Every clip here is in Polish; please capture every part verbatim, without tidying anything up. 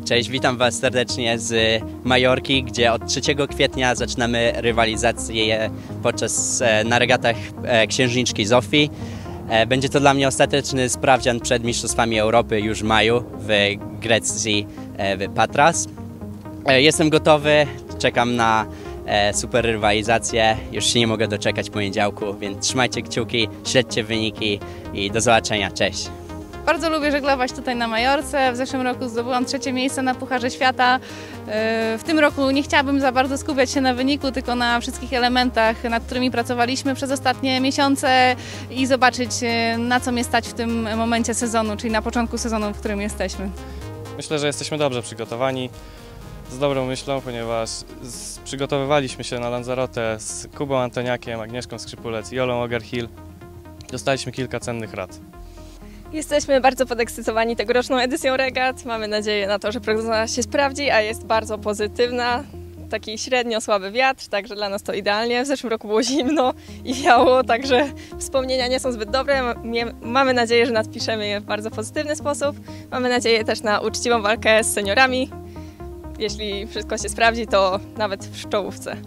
Cześć, witam Was serdecznie z Majorki, gdzie od trzeciego kwietnia zaczynamy rywalizację podczas, na regatach Księżniczki Zofii. Będzie to dla mnie ostateczny sprawdzian przed Mistrzostwami Europy już w maju w Grecji, w Patras. Jestem gotowy, czekam na super rywalizację, już się nie mogę doczekać poniedziałku, więc trzymajcie kciuki, śledźcie wyniki i do zobaczenia, cześć! Bardzo lubię żeglować tutaj na Majorce. W zeszłym roku zdobyłam trzecie miejsce na Pucharze Świata. W tym roku nie chciałabym za bardzo skupiać się na wyniku, tylko na wszystkich elementach, nad którymi pracowaliśmy przez ostatnie miesiące i zobaczyć, na co mnie stać w tym momencie sezonu, czyli na początku sezonu, w którym jesteśmy. Myślę, że jesteśmy dobrze przygotowani, z dobrą myślą, ponieważ przygotowywaliśmy się na Lanzarotę z Kubą Antoniakiem, Agnieszką Skrzypulec i Jolą Ogarhill. Dostaliśmy kilka cennych rad. Jesteśmy bardzo podekscytowani tegoroczną edycją regat. Mamy nadzieję na to, że prognoza się sprawdzi, a jest bardzo pozytywna. Taki średnio słaby wiatr, także dla nas to idealnie. W zeszłym roku było zimno i wiało, także wspomnienia nie są zbyt dobre. Mamy nadzieję, że nadpiszemy je w bardzo pozytywny sposób. Mamy nadzieję też na uczciwą walkę z seniorami. Jeśli wszystko się sprawdzi, to nawet w czołówce.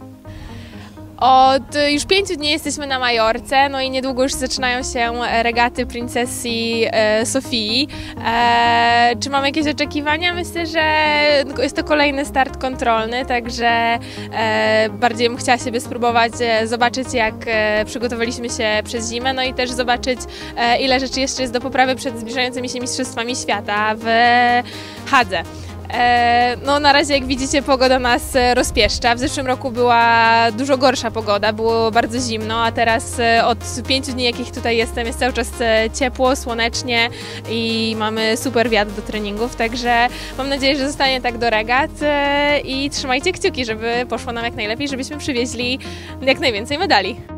Od już pięciu dni jesteśmy na Majorce, no i niedługo już zaczynają się regaty Princessi e, Sofii. E, czy mamy jakieś oczekiwania? Myślę, że jest to kolejny start kontrolny, także e, bardziej bym chciała siebie spróbować, e, zobaczyć, jak e, przygotowaliśmy się przez zimę, no i też zobaczyć, e, ile rzeczy jeszcze jest do poprawy przed zbliżającymi się Mistrzostwami Świata w Hadze. No na razie, jak widzicie, pogoda nas rozpieszcza. W zeszłym roku była dużo gorsza pogoda, było bardzo zimno, a teraz od pięciu dni, jakich tutaj jestem, jest cały czas ciepło, słonecznie i mamy super wiatr do treningów, także mam nadzieję, że zostanie tak do regat i trzymajcie kciuki, żeby poszło nam jak najlepiej, żebyśmy przywieźli jak najwięcej medali.